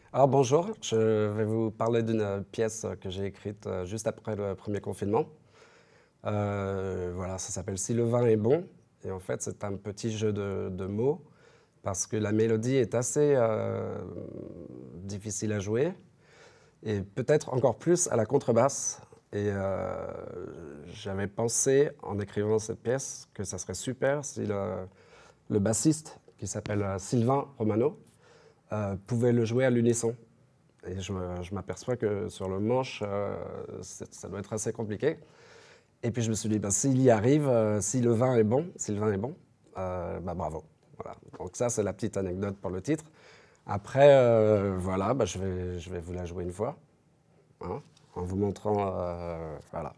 Alors bonjour, je vais vous parler d'une pièce que j'ai écrite juste après le premier confinement. Voilà, ça s'appelle Si le vin est bon. Et en fait, c'est un petit jeu de mots parce que la mélodie est assez difficile à jouer et peut-être encore plus à la contrebasse. Et j'avais pensé en écrivant cette pièce que ça serait super si le bassiste, qui s'appelle Sylvain Romano, pouvait le jouer à l'unisson. Et je m'aperçois que sur le manche, ça doit être assez compliqué. Et puis je me suis dit, bah, s'il y arrive, si le vin est bon, si le vin est bon, bah, bravo. Voilà. Donc ça, c'est la petite anecdote pour le titre. Après, voilà, bah, je vais vous la jouer une fois, hein, en vous montrant, voilà.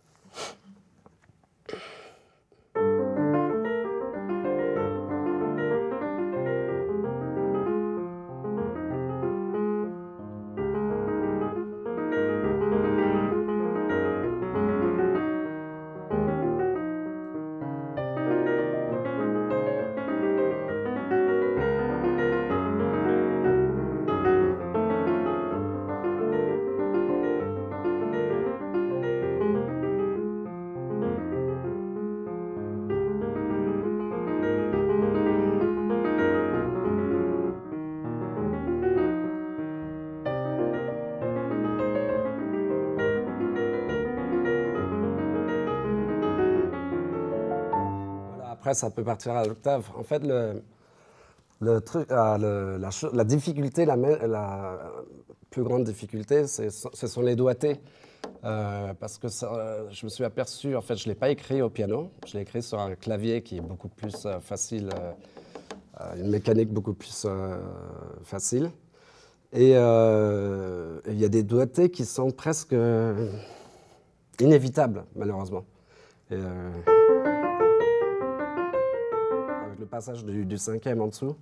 Voilà, après, ça peut partir à l'octave. En fait, le truc, la difficulté, la plus grande difficulté, ce sont les doigtés. Parce que je me suis aperçu, en fait, je ne l'ai pas écrit au piano, je l'ai écrit sur un clavier qui est beaucoup plus facile, une mécanique beaucoup plus facile. Et il y a des doigtés qui sont presque inévitables, malheureusement. Et, avec le passage du cinquième en dessous.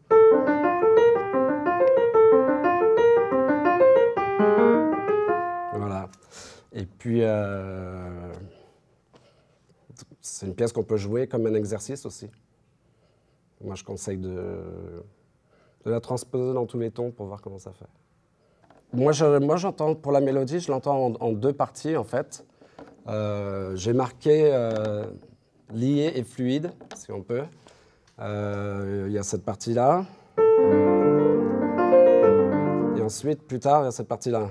Voilà. Et puis, c'est une pièce qu'on peut jouer comme un exercice aussi. Moi, je conseille de la transposer dans tous les tons pour voir comment ça fait. Moi, j'entends, pour la mélodie, je l'entends en deux parties, en fait. J'ai marqué lié et fluide, si on peut. Il y a cette partie-là. Et ensuite, plus tard, il y a cette partie-là.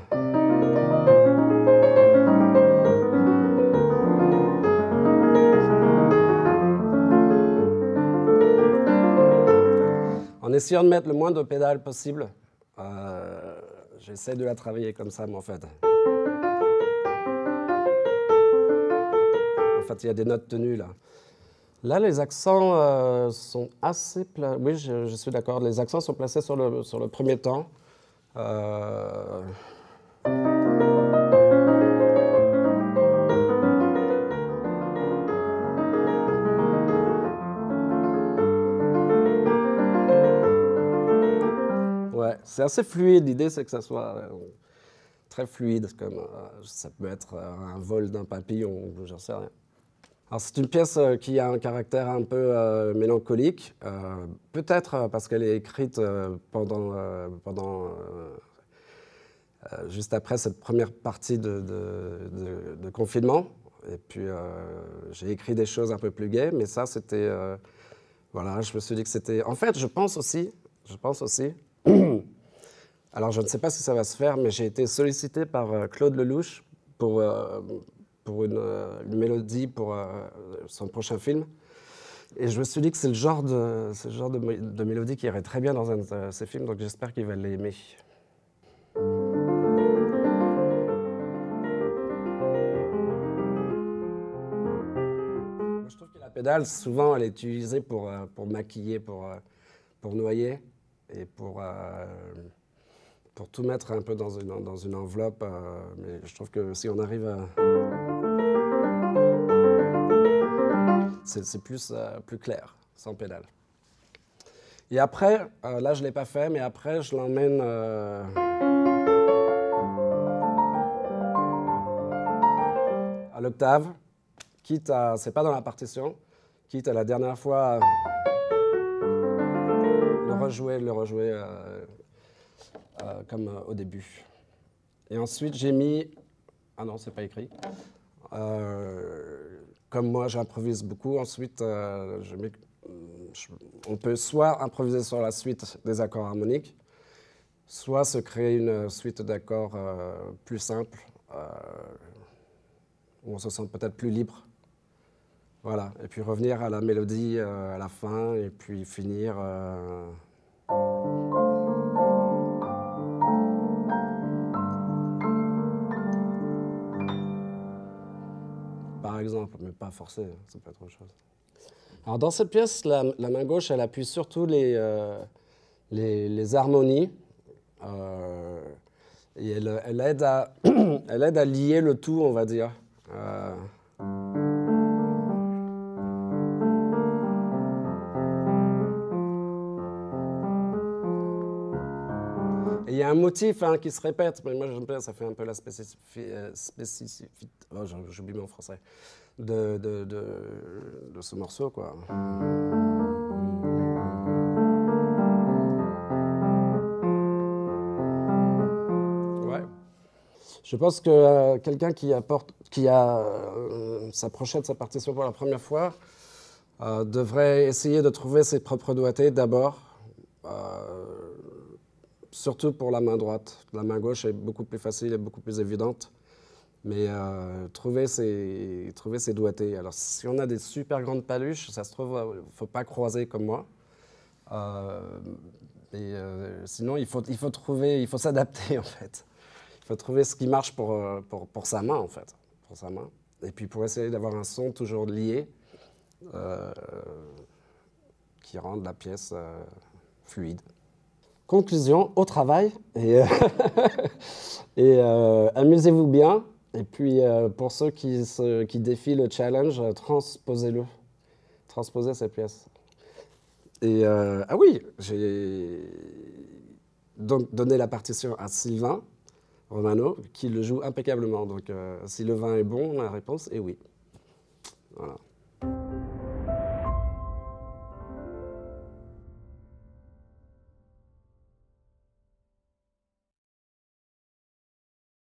En essayant de mettre le moins de pédales possible, j'essaie de la travailler comme ça, moi, en fait. En fait, il y a des notes tenues, là. Là, les accents sont assez... Oui, je suis d'accord. Les accents sont placés sur le premier temps. Ouais, c'est assez fluide. L'idée, c'est que ça soit très fluide. Comme, ça peut être un vol d'un papillon, j'en sais rien. Alors, c'est une pièce qui a un caractère un peu mélancolique. Peut-être parce qu'elle est écrite juste après cette première partie de confinement. Et puis, j'ai écrit des choses un peu plus gaies, mais ça, c'était... voilà, je me suis dit que c'était... En fait, je pense aussi, alors je ne sais pas si ça va se faire, mais j'ai été sollicité par Claude Lelouch pour une mélodie pour son prochain film. Et je me suis dit que c'est le genre de mélodie qui irait très bien dans un de ses films, donc j'espère qu'il va l'aimer. Je trouve que la pédale, souvent, elle est utilisée pour maquiller, pour noyer et pour tout mettre un peu dans une enveloppe. Mais je trouve que si on arrive à... C'est plus clair, sans pédale. Et après, là, je ne l'ai pas fait, mais après, je l'emmène... à l'octave, quitte à... C'est pas dans la partition, quitte à la dernière fois le rejouer comme au début. Et ensuite, j'ai mis... Ah non, c'est pas écrit. Comme moi, j'improvise beaucoup. Ensuite, on peut soit improviser sur la suite des accords harmoniques, soit se créer une suite d'accords plus simple, où on se sent peut-être plus libre. Voilà, et puis revenir à la mélodie à la fin, et puis finir... Par exemple, mais pas forcé, ça peut être autre chose. Alors dans cette pièce, la main gauche, elle appuie surtout les harmonies, et elle aide à, elle aide à lier le tout, on va dire. Et il y a un motif qui se répète, mais moi j'aime bien, ça fait un peu la spécificité, oh, j'oublie mon français, de ce morceau, quoi. Ouais. Je pense que quelqu'un qui s'approchait de sa partition pour la première fois devrait essayer de trouver ses propres doigtés d'abord. Surtout pour la main droite. La main gauche est beaucoup plus facile et beaucoup plus évidente. Mais trouver ses doigtés. Alors, si on a des super grandes paluches, ça se trouve, il ne faut pas croiser comme moi. Sinon, il faut s'adapter, en fait. Il faut trouver ce qui marche pour sa main, en fait. Pour sa main. Et puis, pour essayer d'avoir un son toujours lié, qui rende la pièce fluide. Conclusion, au travail, et amusez-vous bien. Et puis, pour ceux qui défient le challenge, transposez-le. Transposez cette pièce. Et, ah oui, j'ai donc donné la partition à Sylvain Romano, qui le joue impeccablement. Donc, si le vin est bon, la réponse est oui. Voilà.